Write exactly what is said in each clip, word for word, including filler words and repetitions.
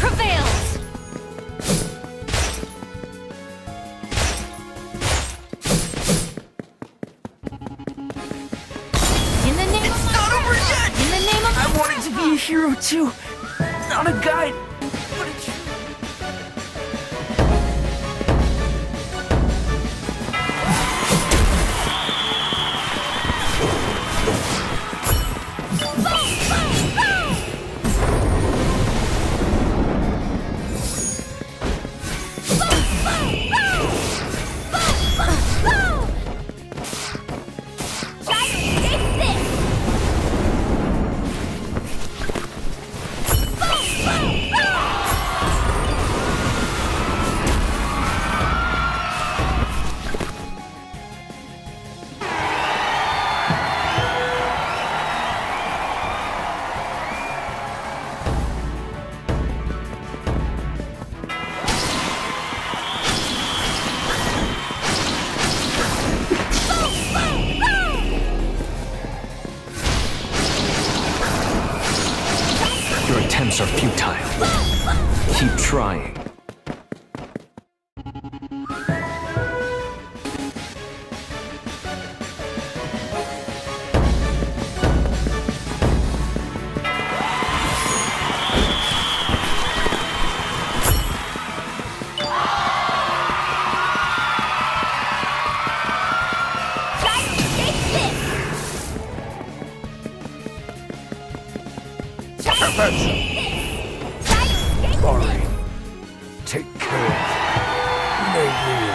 prevails! In the name It's of not over yet! In the name of I wanted to be a hero too, not a guide, but a true... Your attempts are futile. Keep trying. Sorry. Take care. Maybe.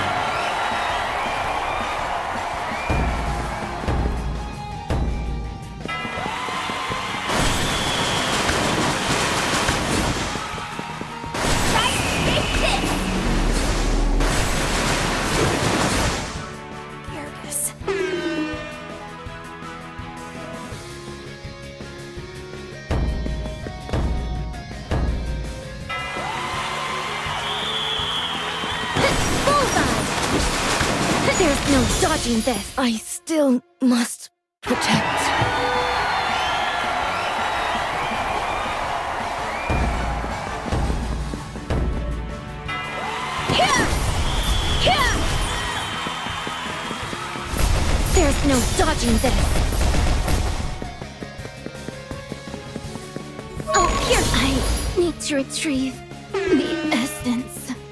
There's no dodging this. I still must protect. Here! Here! There's no dodging this. Oh, here! I need to retrieve the essence.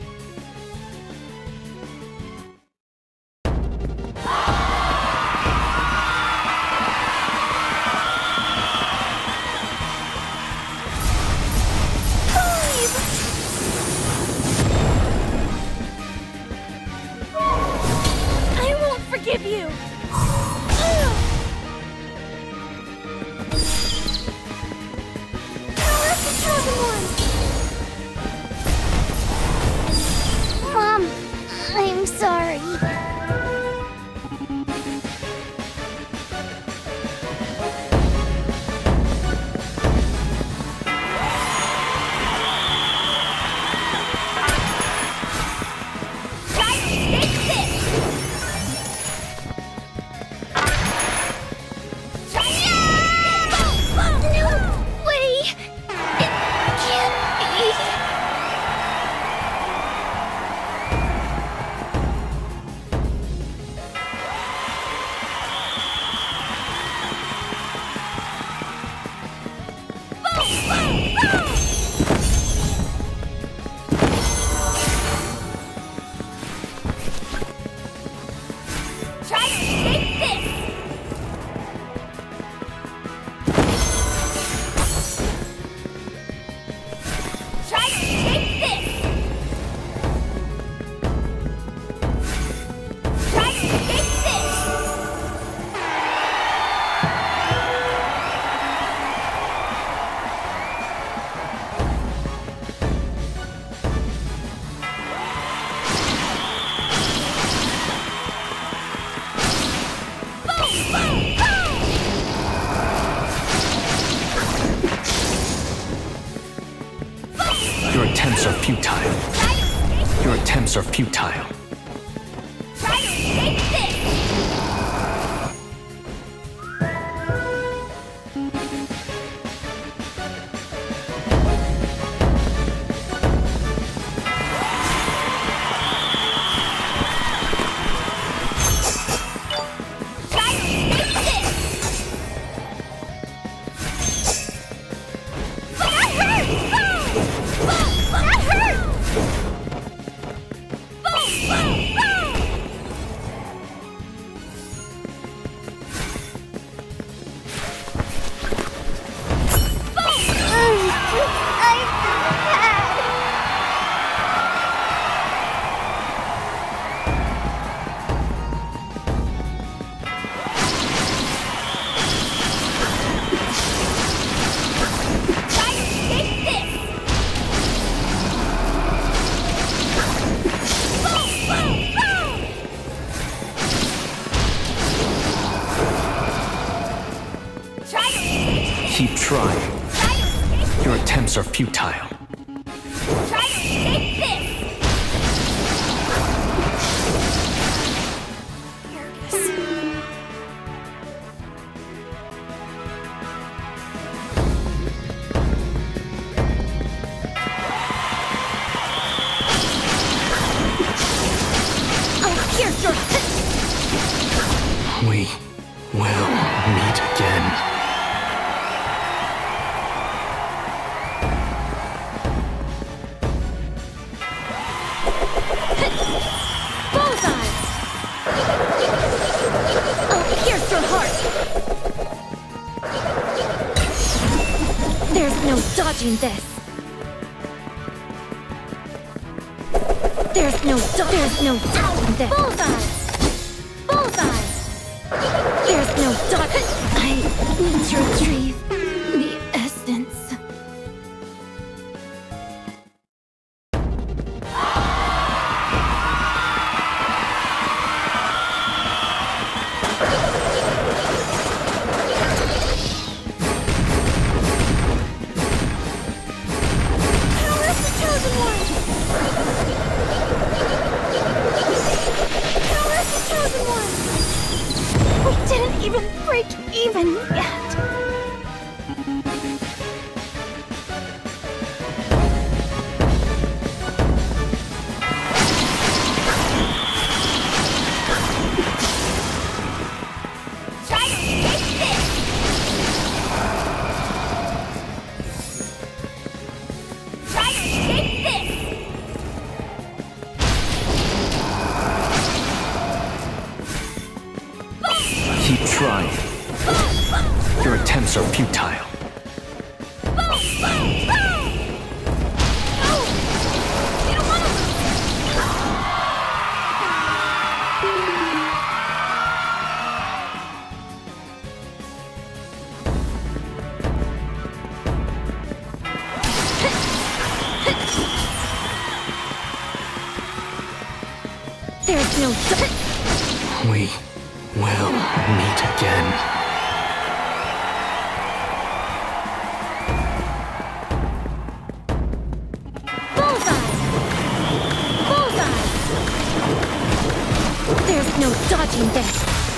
Forgive you! Where's the chosen one? Mom, I'm sorry. Your attempts are futile. Your attempts are futile. Try to take this! attempts are futile. Try to escape this! Oh, here's your... We will meet again. Bullseye! Oh, here's your heart! There's no dodging this! There's no do- There's no dodging this! Bullseye! Bullseye! There's no dodging. I need to retrieve the essence. Where's the chosen one? Where's the chosen one? We didn't even break even yet. Try to escape this! Try to escape this! Keep trying. Your attempts are futile. Boom! Boom! Boom! No! You don't want to lose! There's no... We will meet again. Bullseye! Bullseye! There's no dodging this!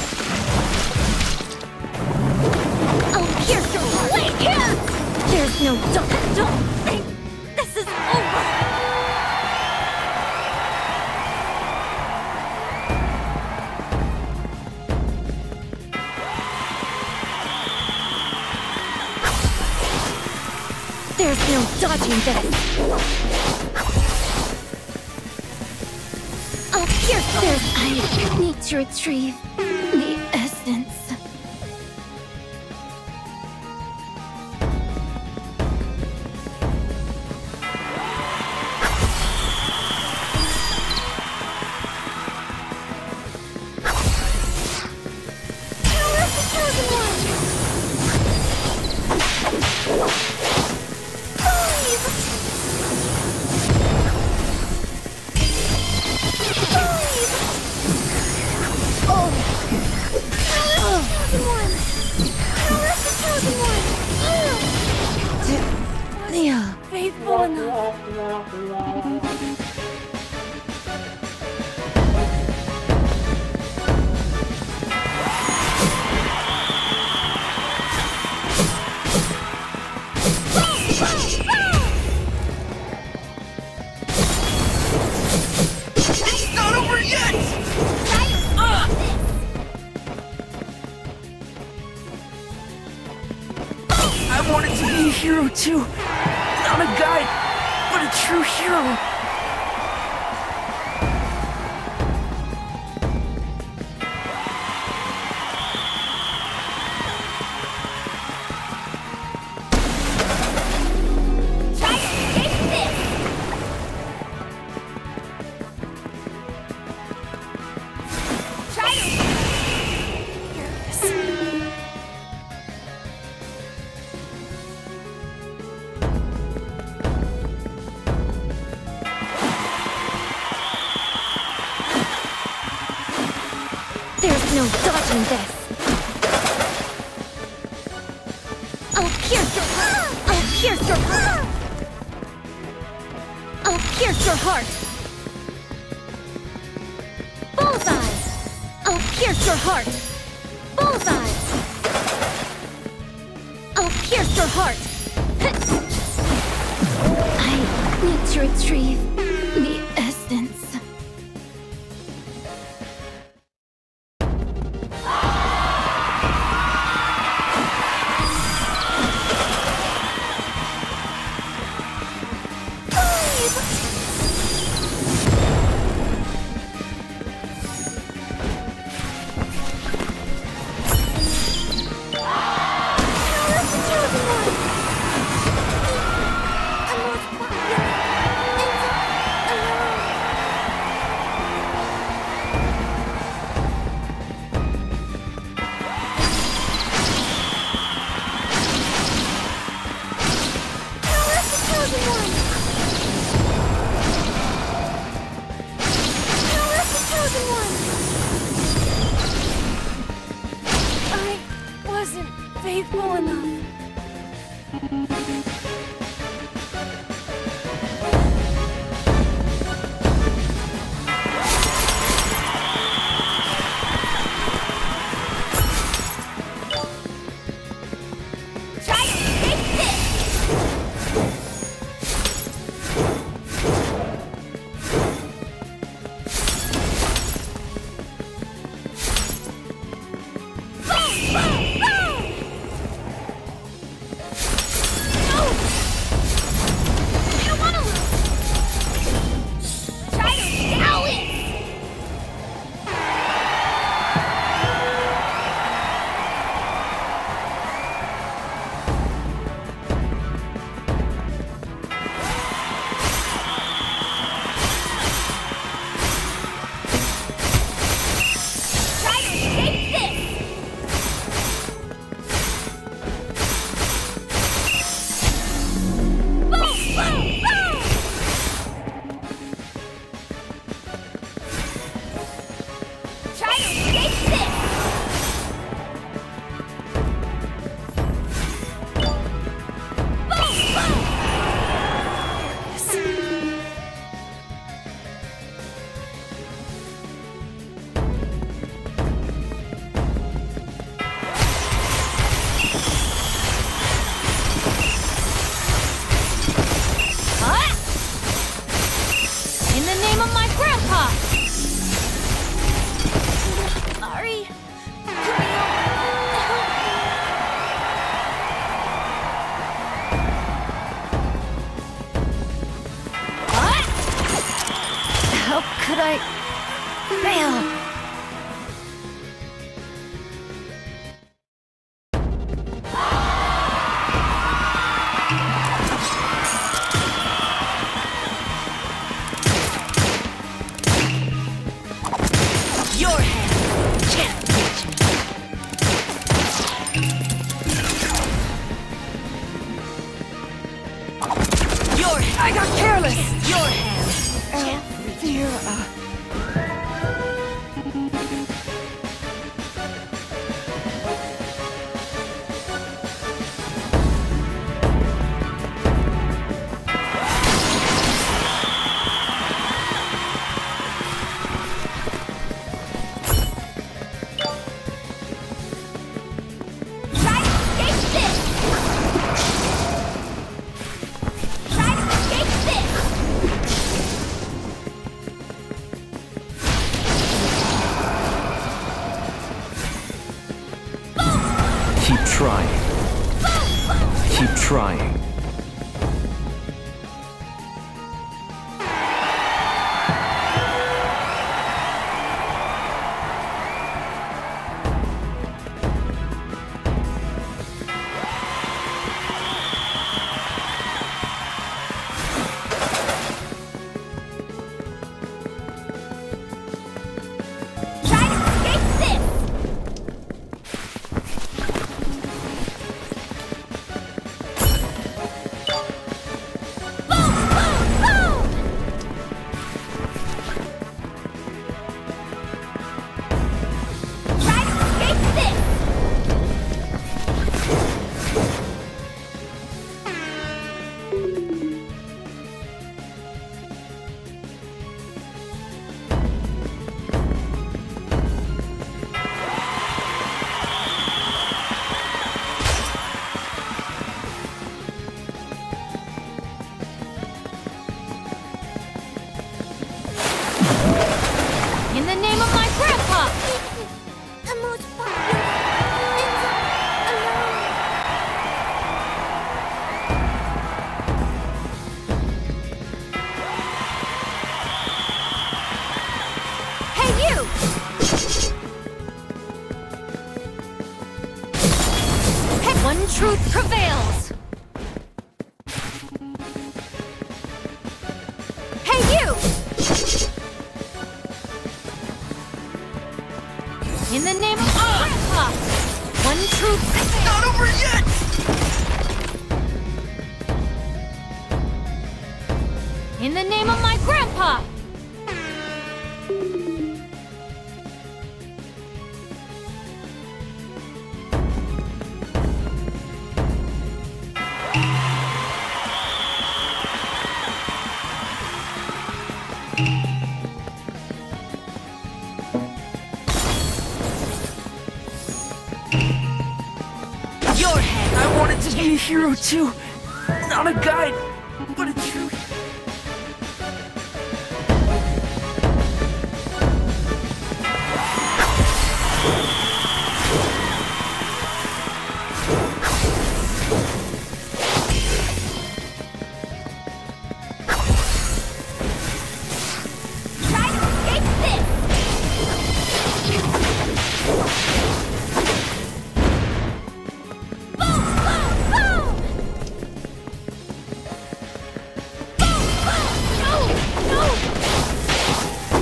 Oh, here's your heart! Wait here! There's no dodging. Don't think this is over! There's no dodging this! Oh, here's there's... I need to retrieve the essence. Where's the chosen one? Faithful enough. It's not over yet! I wanted to be a hero too. Not a guide, but a true hero. Try to escape this! Try to... There's no dodging this. Oh, here's your... Oh, here's your... your heart! Bullseye! I'll pierce your heart! Bullseye! I'll pierce your heart! I need to retrieve the essence. Faithful enough. Could I fail? Your hand can't reach me. Your hand. I got careless. Your hand can't reach me. Dear, uh... truth prevails! Hey, you! In the name of Grandpa! One truth prevails! Not over yet! In the name of my Grandpa! Your head. I wanted to be a hero too. Not a guide, but a true. Try to escape this! Boom! Boom! Boom! Boom! Boom! No! No!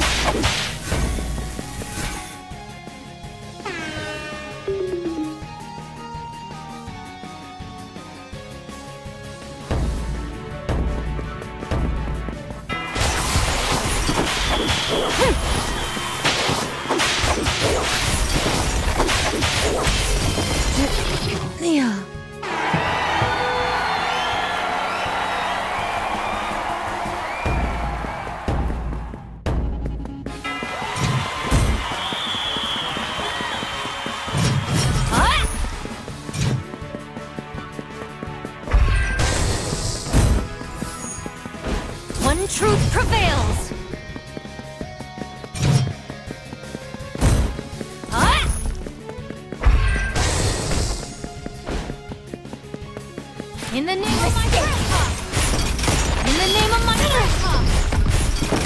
Yeah. Ah! One truth prevails. Ah! In the name of my Grandpa! In the name of my Grandpa!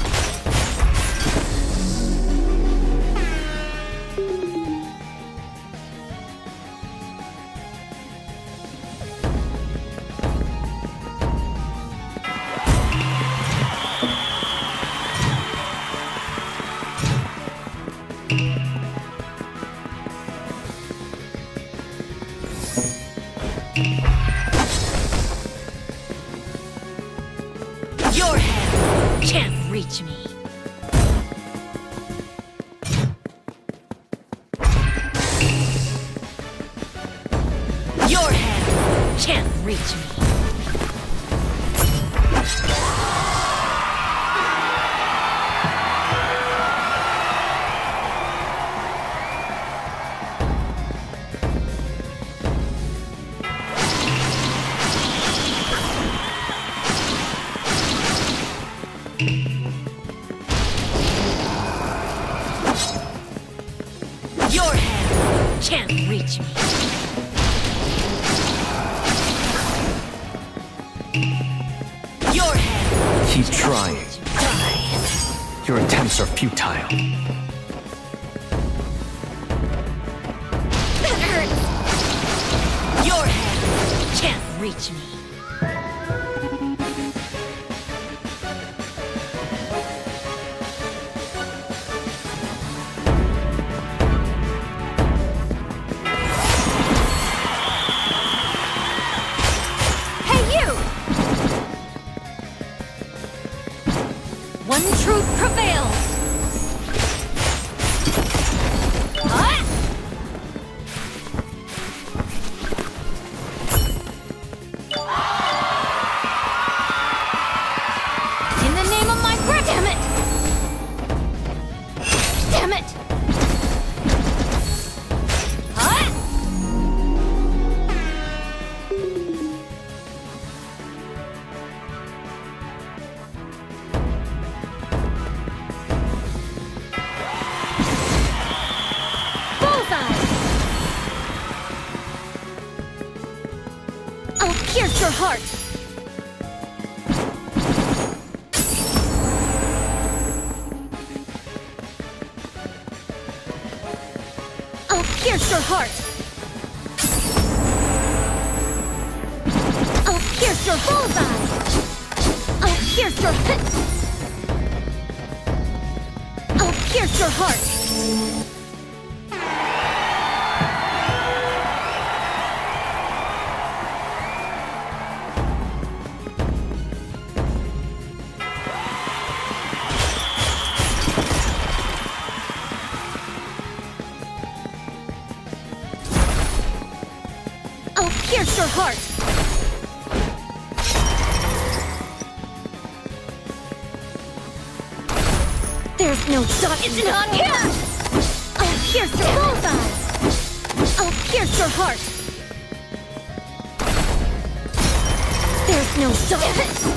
Your head can't reach me. Your head can't reach me. Your head can't reach me. Your head Keep trying. die. Your attempts are futile. That hurts! Your head can't reach me. Hey, you! One truth prevails. Ah! In the name of my Grand- Damn it! Damn it! Ah! Bullseye! I'll pierce your heart! I'll pierce your heart! your bullseye! I'll pierce your heart! I'll pierce your heart! I'll pierce your heart! There's no dot. It's not here! I'll pierce your bullseye! I'll pierce your heart! There's no dot.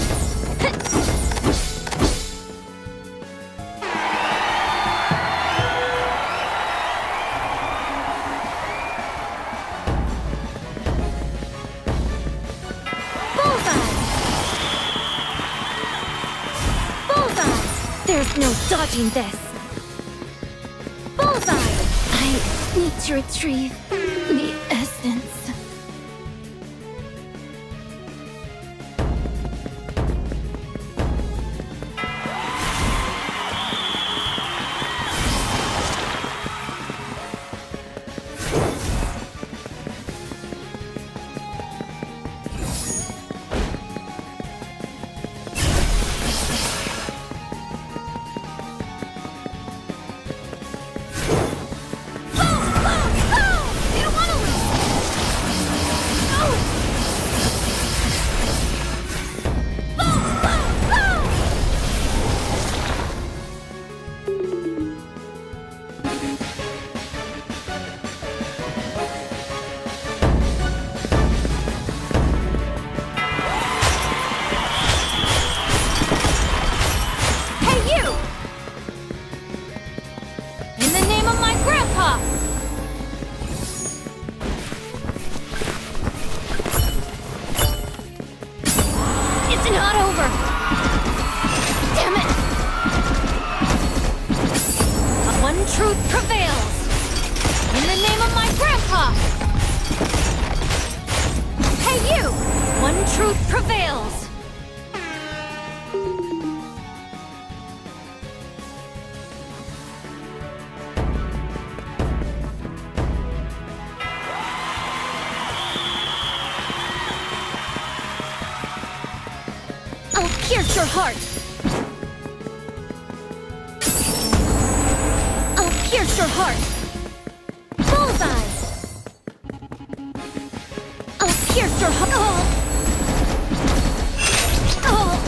There's no dodging this! Bullseye! I need to retrieve the essence. It's not over! Damn it! But one truth prevails! In the name of my grandpa! Hey you! One truth prevails! I'll pierce your heart! I'll pierce your heart! Bullseye! I'll pierce your heart! Oh!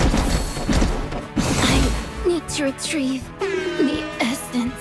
Oh! I need to retrieve the essence.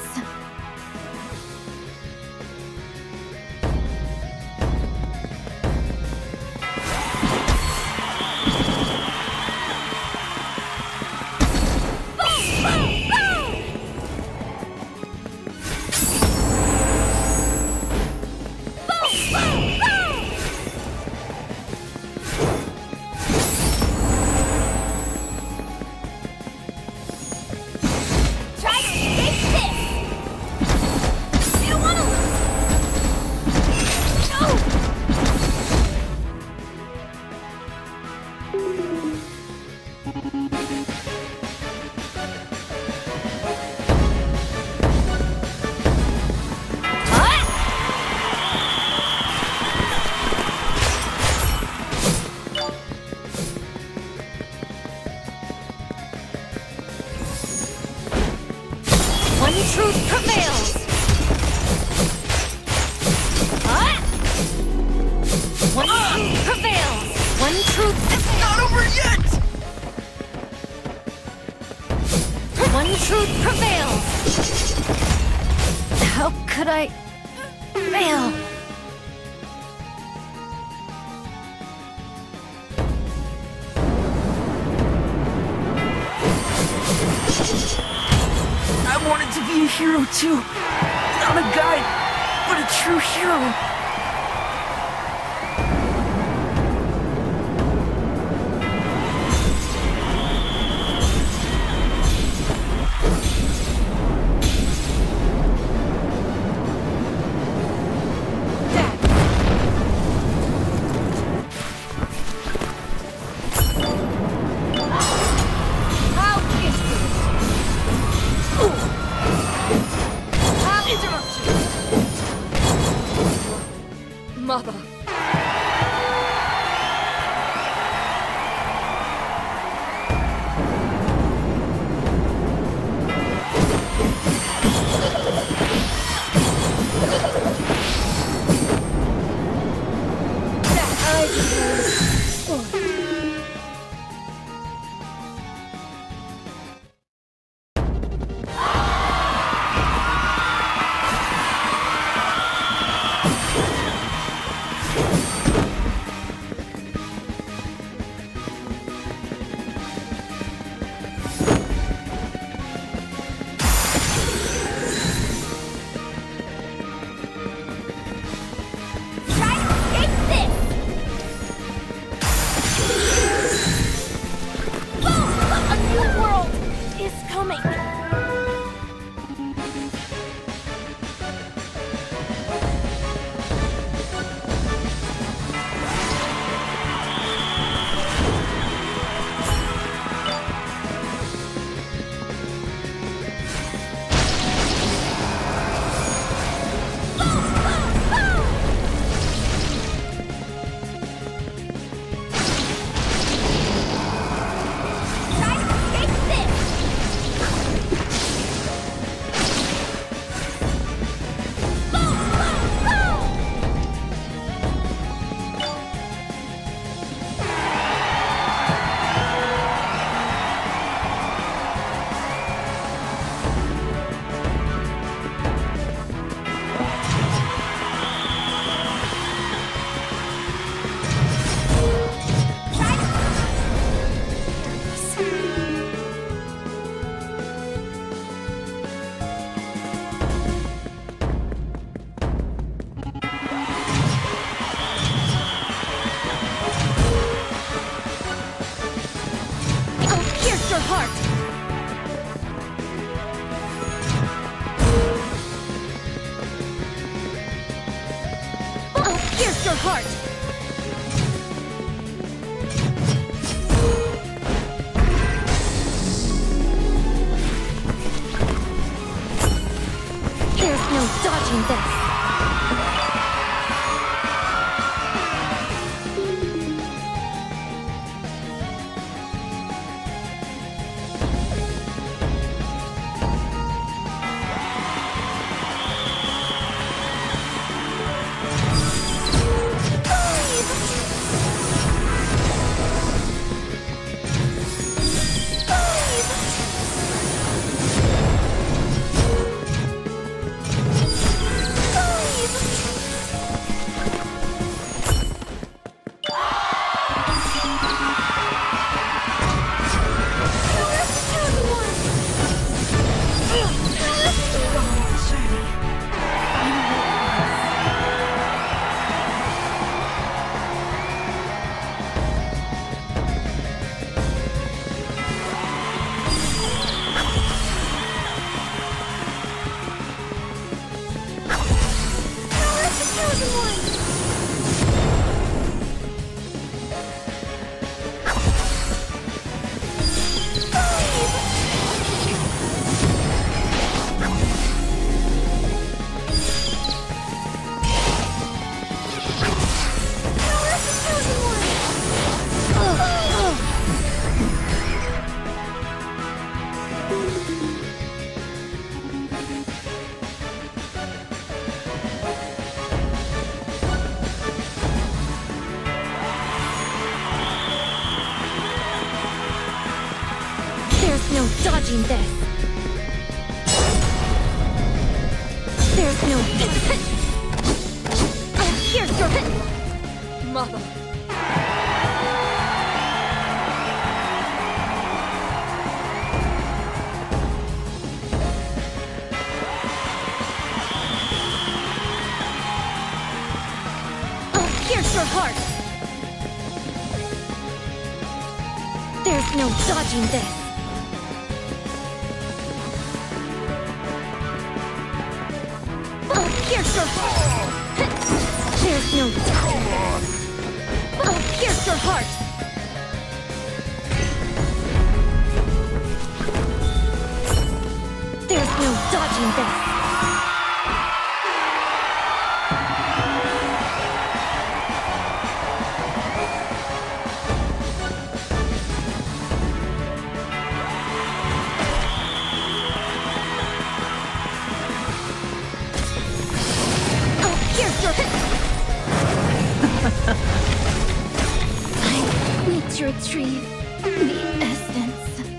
One truth prevails! Ah! One ah! truth prevails! One truth... It's not over yet! One truth prevails! How could I... fail? I wanted to be a hero too. Not a guide, but a true hero. your heart! There's no dodging this! No dodging this. There's no. Oh, here's your mother. Oh, here's your heart. There's no dodging this. Here's your heart. There's no doubt. Oh, here's your heart. There's no dodging this. I need to retrieve the essence.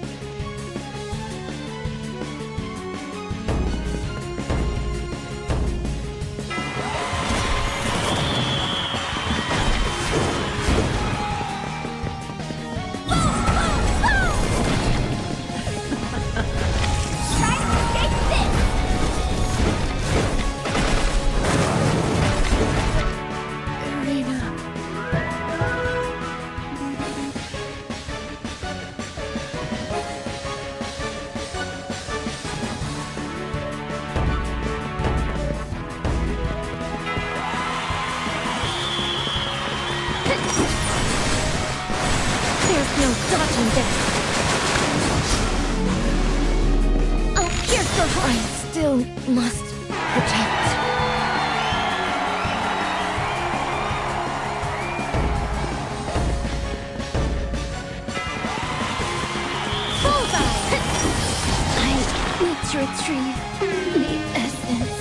No dodging this. Oh, here's your heart. I still must protect. Bullseye! I need to retrieve the essence.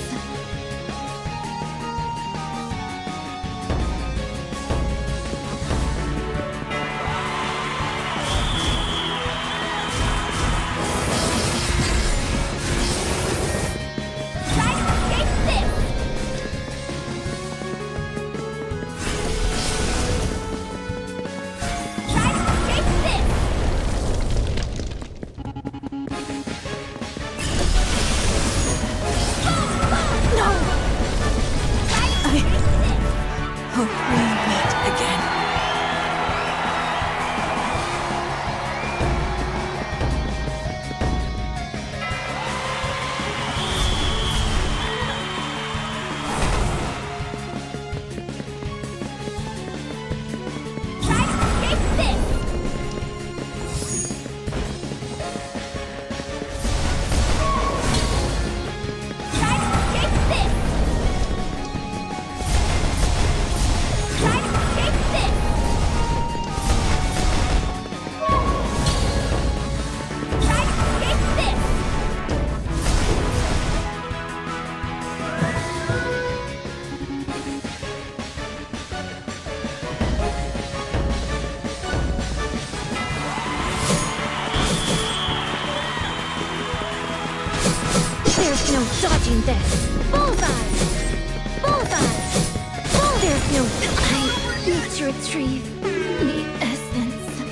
There's no dodging this. Bullseye! Bullseye! Bull There's no... I need to retrieve the essence.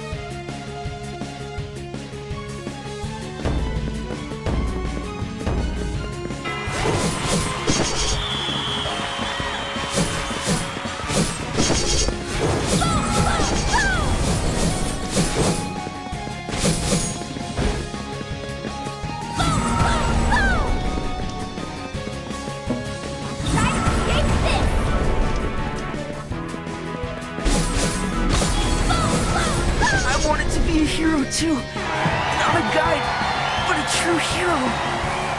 Hero too. Not a guide, but a true hero.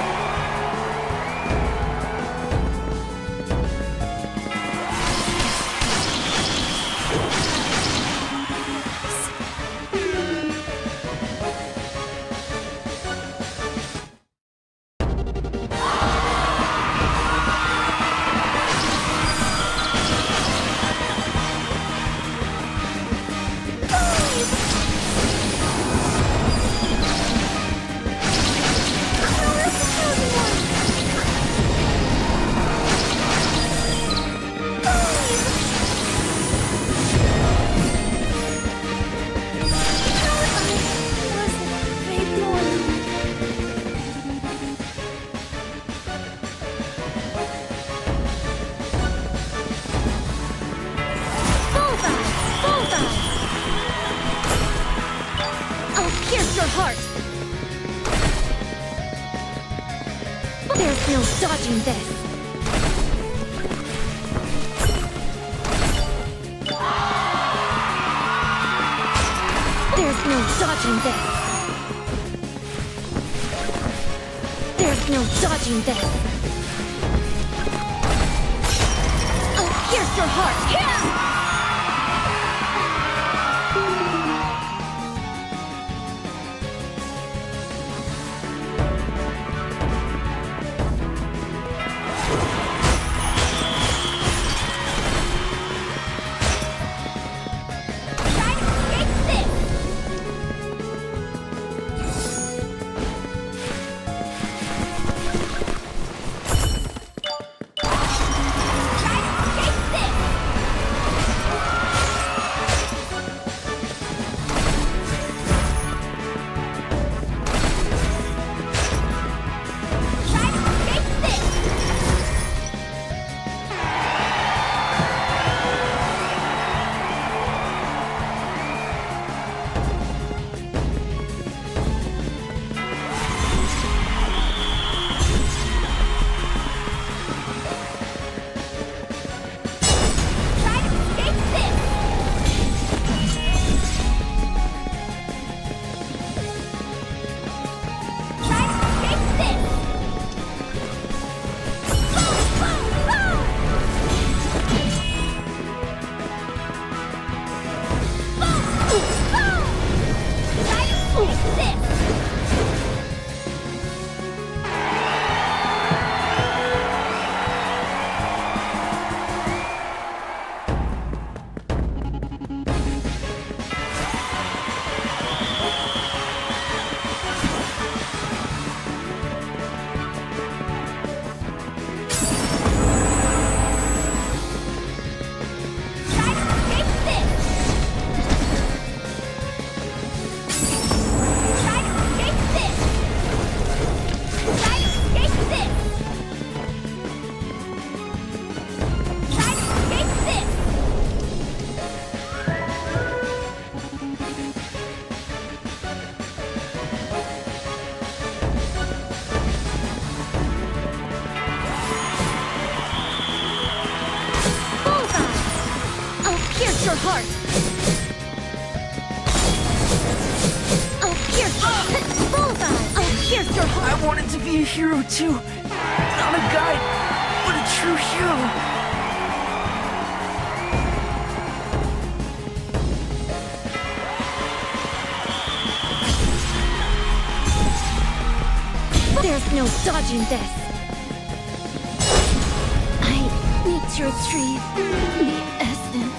There's no dodging this. There's no dodging this. There's no dodging this. I'll pierce your heart. Yeah! Your heart. I'll pierce your bullseye. I'll pierce your heart. I wanted to be a hero too. Not a guide, but a true hero. There's no dodging this. I need to retrieve the essence.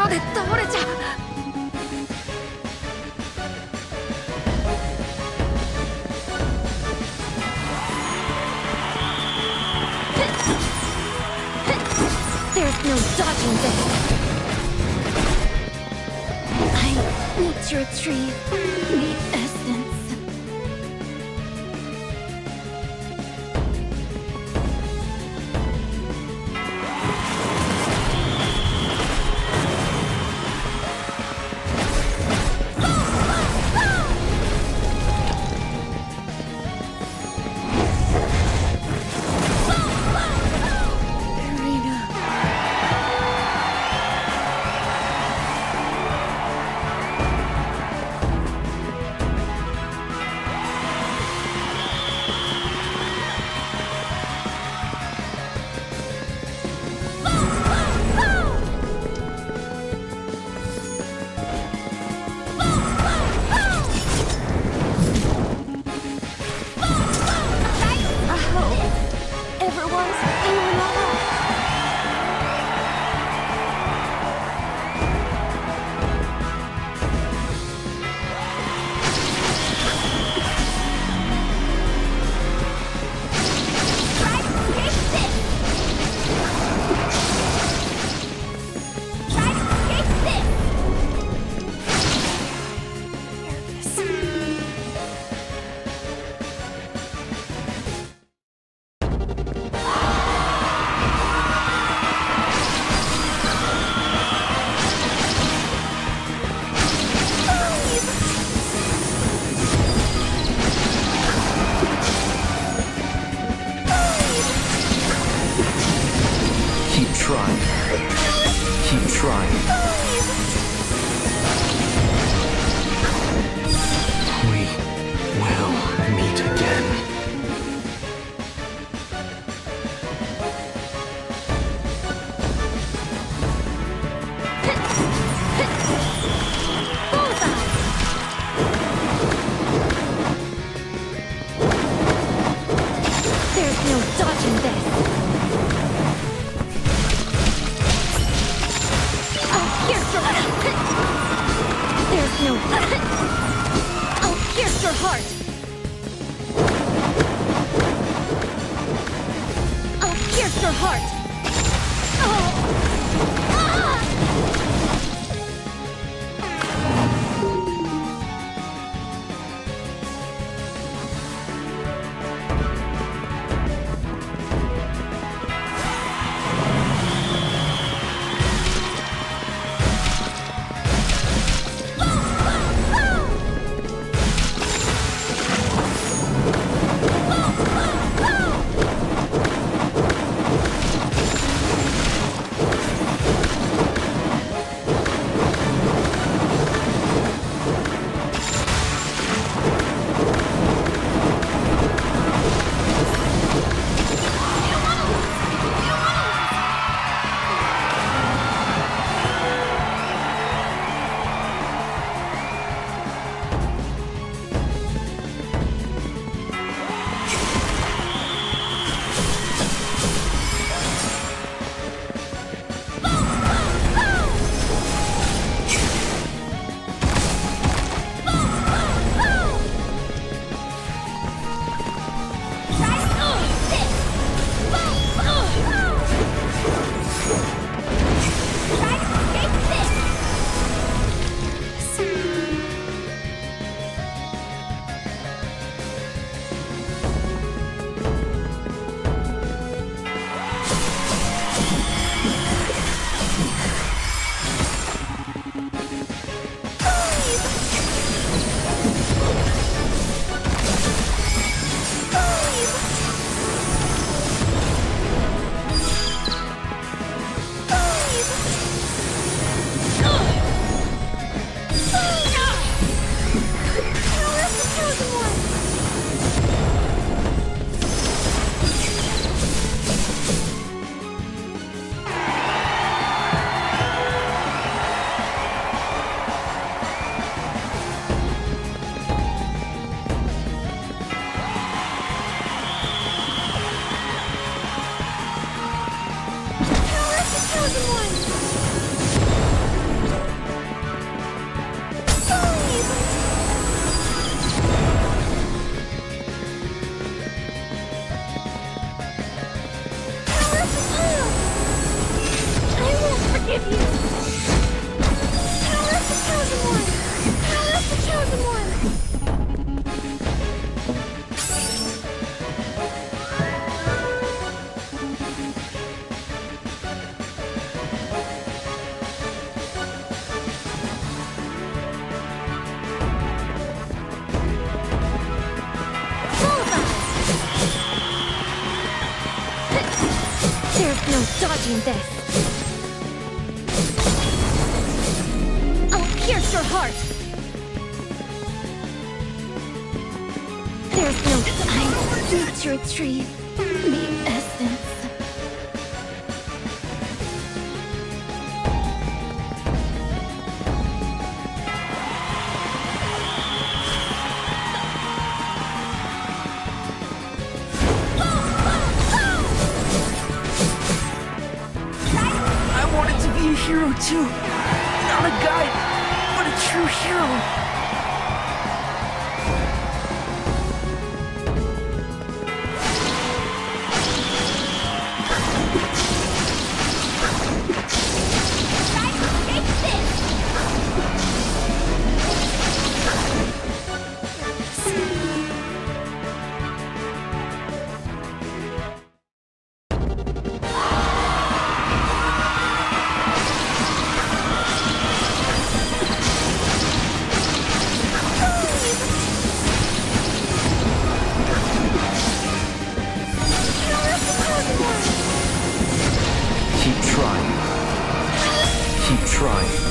で倒れちゃう。There's no dodging this. I need to retrieve the essence. forgive you! Power of the Chosen One! Power of the Chosen One! There's no dodging this! I'll pierce your heart! There's no... I need to retrieve the essence. Be a hero too. Not a guide, but a true hero. Keep trying. Keep trying.